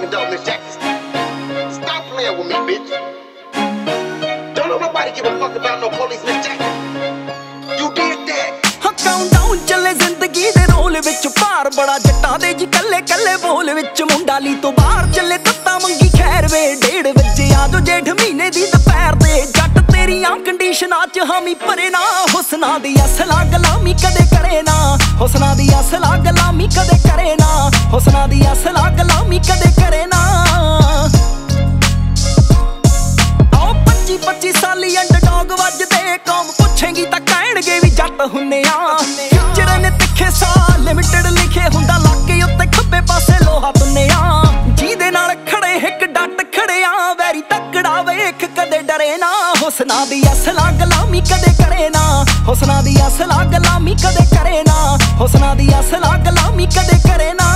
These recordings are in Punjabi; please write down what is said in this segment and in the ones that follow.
motherfucking dog, Miss Jackson. Stop playing with me, bitch. Don't know nobody give a fuck about no police, Miss Jackson. You did that. Countdown ਚੱਲੇ ਜ਼ਿੰਦਗੀ ਦੇ ਰੋਲ ਵਿੱਚ ਭਾਰ ਬੜਾ ਜੱਟਾਂ ਦੇ ਜੀ ਕੱਲੇ ਕੱਲੇ ਬੋਲ ਵਿੱਚ ਮੁੰਡਾਲੀ ਤੋਂ ਬਾਹਰ ਚੱਲੇ ਤੱਤਾ ਮੰਗੀ ਖੈਰ ਵੇ 1:30 ਵਜੇ ਆ ਜੋ ਜੇਠ ਮਹੀਨੇ ਦੀ ਦੁਪਹਿਰ ਦੇ ਜੱਟ ਤੇਰੀਆਂ ਕੰਡੀਸ਼ਨਾਂ 'ਚ ਹਾਮੀ ਭਰੇ ਨਾ ਹੁਸਨਾ ਦੀ ਅਸਲਾ ਗੁਲਾਮੀ ਕਦੇ ਕਰੇ ਨਾ ਹੁਸਨਾ ਦੀ ਅਸਲਾ ਗੁਲਾਮੀ ਕਦੇ ਕਰੇ ਨਾ ਹੁਸਨਾ ਦੀ ਅਸਲਾ ਗੁਲਾਮੀ ਕਦੇ ਕਰੇ ਨਾ 25 ਸਾਲੀ ਅੰਡਰਡੌਗ ਵੱਜਦੇ ਕੌਮ ਪੁੱਛੇਗੀ ਤਾਂ ਕਹਿਣਗੇ ਵੀ ਜੱਟ ਹੁੰਨੇ ਆ ਫਿਊਚਰ ਨੇ ਤਿੱਖੇ ਸਾਹ ਲਿਮਿਟਡ ਲਿਖੇ ਹੁੰਦਾ ਲਾਕੇ ਉੱਤੇ ਖੱਬੇ ਪਾਸੇ ਲੋਹਾ ਤੁੰਨੇ ਆ ਜਿਹਦੇ ਨਾਲ ਖੜੇ ਇੱਕ ਡੱਟ ਖੜੇ ਆ ਵੈਰੀ ਤੱਕੜਾ ਵੇਖ ਕਦੇ ਡਰੇ ਨਾ ਹੁਸਨਾ ਦੀ ਅਸਲਾ ਗੁਲਾਮੀ ਕਦੇ ਕਰੇ ਨਾ ਹੁਸਨਾ ਦੀ ਅਸਲਾ ਗੁਲਾਮੀ ਕਦੇ ਕਰੇ ਨਾ ਹੁਸਨਾ ਦੀ ਅਸਲਾ ਗੁਲਾਮੀ ਕਦੇ ਕਰੇ ਨਾ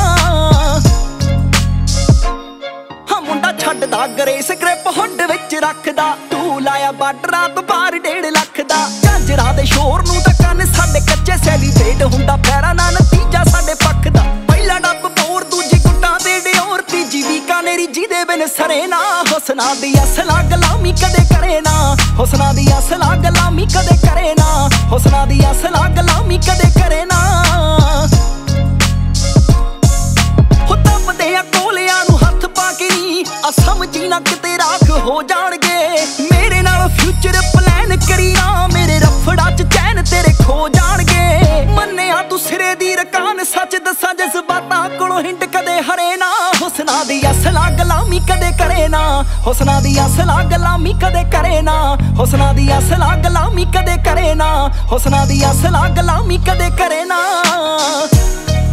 ਮੁੰਡਾ ਛੱਡਦਾ ਗਰੇਸ ਗ੍ਰਿਪ ਹੁੱਡ ਵਿੱਚ ਰੱਖਦਾ ਤੂੰ ਲਾਇਆ ਬਾਰਡਰਾਂ ਤੋਂ ਪਾਰ 1.5 ਲੱਖ ਦਾ ਝਾਂਜਰਾਂ ਦੇ ਸ਼ੋਰ ਨੂੰ ਤਾਂ ਕੰਨ ਸਾਡੇ ਕੱਚੇ ਸੈਲੀਬ੍ਰੇਟ ਹੁੰਦਾ ਫੈਰਾ ਨਾ ਨਤੀਜਾ ਸਾਡੇ ਪੱਖ ਦਾ ਪਹਿਲਾ ਡੱਬ ਪੋਰ ਦੂਜੀ ਗੁੱਟਾਂ ਦੇ ਡਿਓਰ ਤੀਜੀ ਬੀਕਾਨੇਰੀ ਜਿਹਦੇ ਬਿਨ ਸਰੇ ਨਾ ਹੁਸਨਾ ਦੀ ਅਸਲਾ ਗੁਲਾਮੀ ਕਦੇ ਕਰੇ ਨਾ ਹੁਸਨਾ ਦੀ ਅਸਲਾ ਗੁਲਾਮੀ ਕਦੇ ਕਰੇ ਨਾ ਹੁਸਨਾ ਦੀ ਅਸਲਾ ਗੁਲਾਮੀ ਕਦੇ ਕਰੇ ਨਾ ਹੁੱਤਪਦੇ ਆ ਕੋਲਿਆਂ ਨੂੰ ਹੱਥ ਪਾ ਕੇ ਨੀ ਆ ਸਮਝੀ ਨਾ ਕਿਤੇ ਰਾਖ ਹੋ ਜਾਣਗੇ ਮੇਰੇ ਨਾਲ ਫਿਊਚਰ ਪਲਾਨ ਕਰੀ ਨਾ ਮੇਰੇ ਰਫੜਾ 'ਚ ਚੈਨ ਤੇਰੇ ਖੋ ਜਾਣਗੇ ਮੰਨਿਆ ਤੂੰ ਸਿਰੇ ਦੀ ਰਕਾਨ ਸੱਚ ਦੱਸਾਂ ਜਜ਼ਬਾਤਾਂ ਕੋਲੋਂ ਹਿੰਡ ਕਦੇ ਹਰੇ ਨਾ ਹੁਸਨਾ ਦੀ ਅਸਲਾ ਗੁਲਾਮੀ ਕਦੇ ਕਰੇ ਨਾ ਹੁਸਨਾ ਦੀ ਅਸਲਾ ਗੁਲਾਮੀ ਕਦੇ ਕਰੇ ਨਾ ਹੁਸਨਾ ਦੀ ਅਸਲਾ ਗੁਲਾਮੀ ਕਦੇ ਕਰੇ ਨਾ ਹੁਸਨਾ ਦੀ ਅਸਲਾ ਗੁਲਾਮੀ ਕਦੇ ਕਰੇ ਨਾ